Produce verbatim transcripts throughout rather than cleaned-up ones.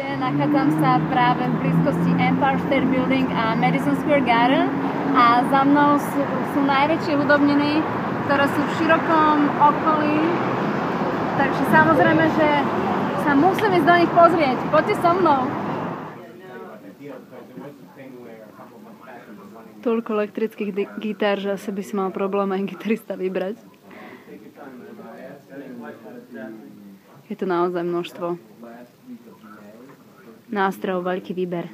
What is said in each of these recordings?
Nachádzam sa práve v blízkosti Empire State Building a Madison Square Garden a za mnou sú, sú najväčšie hudobniny, ktoré sú v širokom okolí. Takže samozrejme, že sa musím ísť do nich pozrieť. Poďte so mnou. Toľko elektrických gitár, že asi by si mal problém aj gitarista vybrať. Je to naozaj množstvo nástrojov, veľký výber.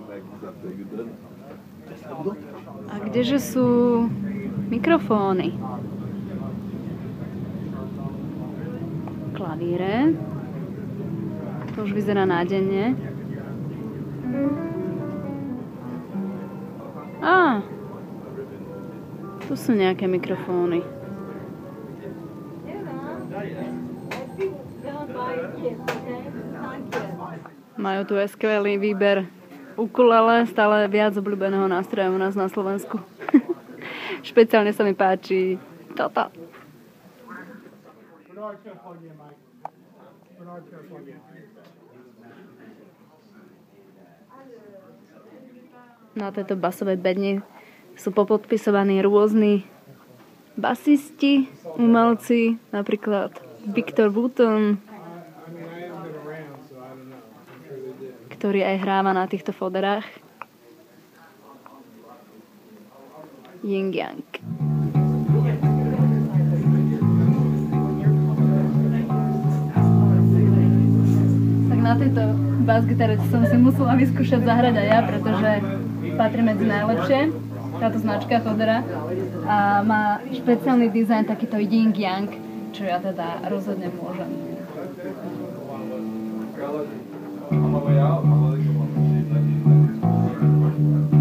A kdeže sú mikrofóny? Klavíre. To už vyzerá nádejne. Á, tu sú nejaké mikrofóny. Majú tu aj skvelý výber ukulele, stále viac obľúbeného nástroja u nás na Slovensku. Špeciálne sa mi páči toto. Na tejto basovej bedni sú popodpisovaní rôzni basisti, umelci, napríklad Victor Wooten, ktorý aj hráva na týchto foderách. Yin Yang. Tak na tejto bas-gitare som si musela vyskúšať zahrať aj ja, pretože patrí medzi najlepšie, táto značka Fodera, a má špeciálny dizajn, takýto Yin Yang, čo ja teda rozhodne môžem. On my way out, I'm like,